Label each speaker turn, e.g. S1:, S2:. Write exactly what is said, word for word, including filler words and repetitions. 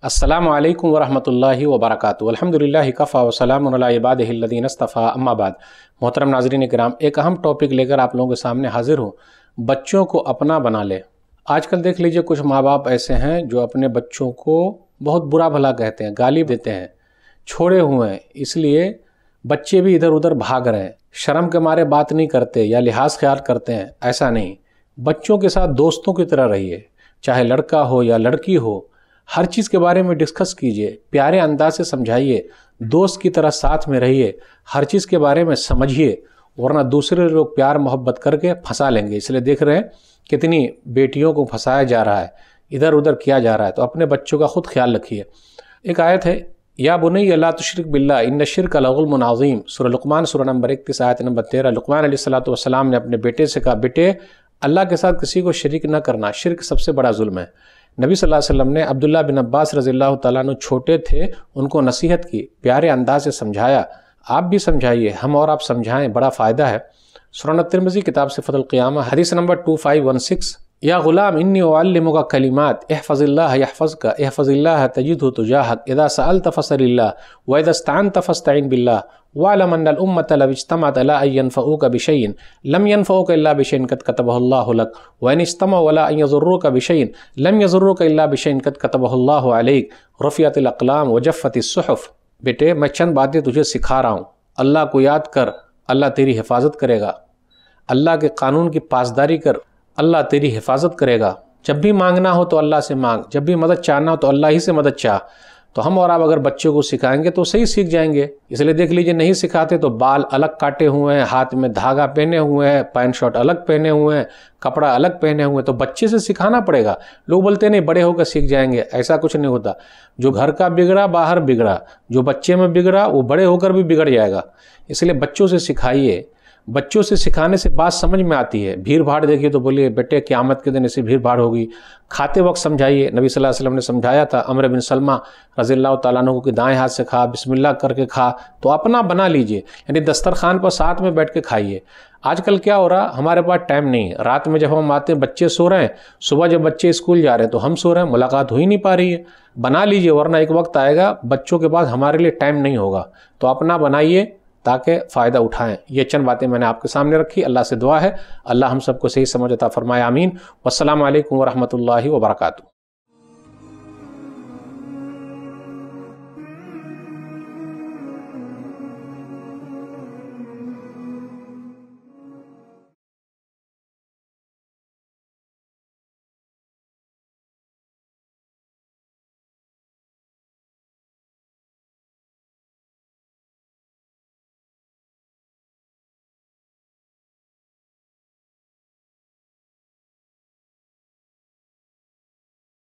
S1: अस्सलामु अलैकुम वरहमतुल्लाहि वबरकातुहू। अल्हम्दुलिल्लाहि कफ़ा व सलामुन अला इबादिहिल्लज़ीना इस्तफ़ा, अम्मा बाद। मोहतरम नाज़रीन किराम, एक अहम टॉपिक लेकर आप लोगों के सामने हाजिर हूँ। बच्चों को अपना बना ले। आजकल देख लीजिए कुछ माँ बाप ऐसे हैं जो अपने बच्चों को बहुत बुरा भला कहते हैं, गाली देते हैं, छोड़े हुए हैं, इसलिए बच्चे भी इधर उधर भाग रहे हैं। शर्म के मारे बात नहीं करते या लिहाज ख्याल करते हैं, ऐसा नहीं। बच्चों के साथ दोस्तों की तरह रहिए, चाहे लड़का हो या लड़की हो, हर चीज़ के बारे में डिस्कस कीजिए, प्यारे अंदाज से समझाइए, दोस्त की तरह साथ में रहिए, हर चीज़ के बारे में समझिए, वरना दूसरे लोग प्यार मोहब्बत करके फंसा लेंगे। इसलिए देख रहे हैं कितनी बेटियों को फंसाया जा रहा है, इधर उधर किया जा रहा है। तो अपने बच्चों का खुद ख्याल रखिए। एक आयत है, या बुनैया ला तुश्रिक बिल्लाह इन्न शिर्क लज़ुल्मुन अज़ीम, सूरह लुक़मान सूरह नंबर इकतीस आयत नंबर तेरह। लुक़मान अलैहिस्सलातु वस्सलाम ने अपने बेटे से कहा, बेटे अल्लाह के साथ किसी को शरीक न करना, शिर्क सबसे बड़ा जुल्म है। नबी सल्लल्लाहु अलैहि वसल्लम ने अब्दुल्लाह बिन अब्बास रज़ियल्लाहु तआला अन्हु छोटे थे, उनको नसीहत की, प्यारे अंदाज से समझाया। आप भी समझाइए, हम और आप समझाएं, बड़ा फ़ायदा है। सुनन तिरमिज़ी किताब सिफ़तुल क़ियामा हदीस number two five one six, या गुलाम इन्नी उअल्लिमुका कलिमात इहफ़ज़िल्लाह यहफ़ज़का इहफ़ज़िल्लाह तजिदहु तुजाहक इज़ा सअल्त फ़सअलिल्लाह व इज़ा इस्तअनत फ़स्तईन बिल्लाह वअलम अन्नल उम्मत लव इज्तमअत अला अन यनफ़ऊका बिशैइन लम यनफ़ऊका इल्ला बिशैइन क़द कतबहुल्लाहु लक व इन इज्तमऊ अला अन यज़ुर्रूका बिशैइन लम यज़ुर्रूका इल्ला बिशैइन क़द कतबहुल्लाहु अलैक रफ़िअतिल अक़लाम व जफ़्फ़तिस सुहुफ़। बेटे मैं चंद बातें तुझे सिखा रहा हूँ, अल्लाह को याद कर, अल्लाह तेरी हिफाजत करेगा। अल्लाह के कानून की पासदारी कर, अल्लाह तेरी हिफाजत करेगा। जब भी मांगना हो तो अल्लाह से मांग, जब भी मदद चाहना हो तो अल्लाह ही से मदद चाह। तो हम और आप अगर बच्चों को सिखाएंगे तो सही सीख जाएंगे। इसलिए देख लीजिए, नहीं सिखाते तो बाल अलग काटे हुए हैं, हाथ में धागा पहने हुए हैं, पैंट शर्ट अलग पहने हुए हैं, कपड़ा अलग पहने हुए हैं। तो बच्चे से सिखाना पड़ेगा। लोग बोलते नहीं बड़े होकर सीख जाएंगे, ऐसा कुछ नहीं होता। जो घर का बिगड़ा बाहर बिगड़ा, जो बच्चे में बिगड़ा वो बड़े होकर भी बिगड़ जाएगा। इसलिए बच्चों से सिखाइए। बच्चों से सिखाने से बात समझ में आती है। भीड़ भाड़ देखिए तो बोलिए बेटे क़यामत के दिन ऐसी भीड़ भाड़ होगी। खाते वक्त समझाइए। नबी सल्लल्लाहु अलैहि वसल्लम ने समझाया था अमर बिन सलमा रज़ियल्लाहु तआला अन्हु को, दाएं हाथ से खा, बिस्मिल्लाह करके खा। तो अपना बना लीजिए, यानी दस्तरखान पर साथ में बैठ के खाइए। आजकल क्या हो रहा, हमारे पास टाइम नहीं है। रात में जब हम आते हैं बच्चे सो रहे हैं, सुबह जब बच्चे स्कूल जा रहे हैं तो हम सो रहे हैं, मुलाकात हो ही नहीं पा रही है। बना लीजिए, वरना एक वक्त आएगा बच्चों के पास हमारे लिए टाइम नहीं होगा। तो अपना बनाइए ताकि फ़ायदा उठाएं। ये चंद बातें मैंने आपके सामने रखी। अल्लाह से दुआ है अल्लाह हम सबको सही समझ अता फरमाए, आमीन। वस्सलामु अलैकुम वरहमतुल्लाहि वबरकातुहू।